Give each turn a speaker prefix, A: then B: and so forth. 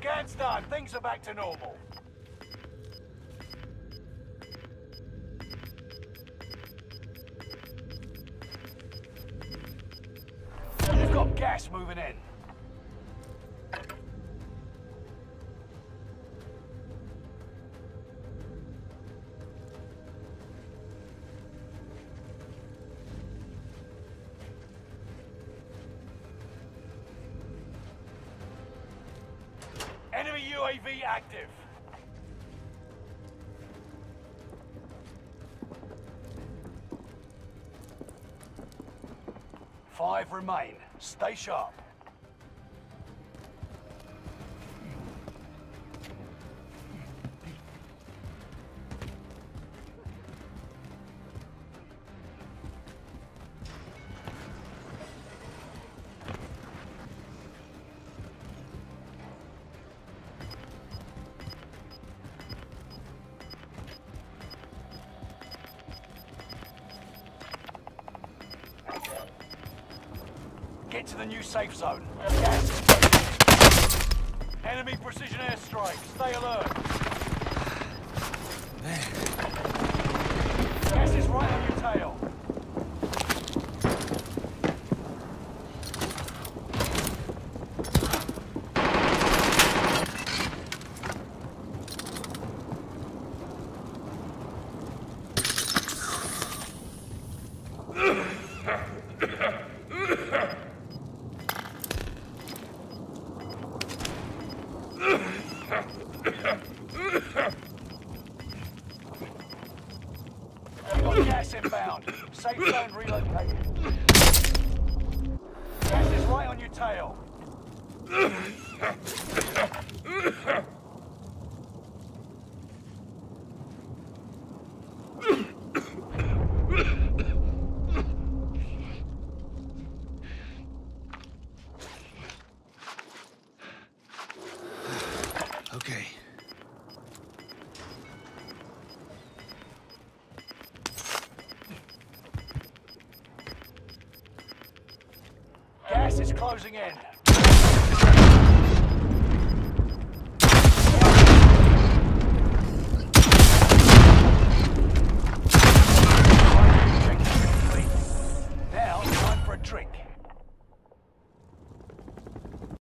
A: Scan's done. Things are back to normal. You've got gas moving in. Enemy UAV active. Five remain. Stay sharp. Get to the new safe zone. Gas. Enemy precision airstrike. Stay alert.
B: Man.
A: Gas is right on your tail. Got gas inbound. Safe zone relocated. Gas is right on your tail.
B: Okay.
A: Gas is closing in.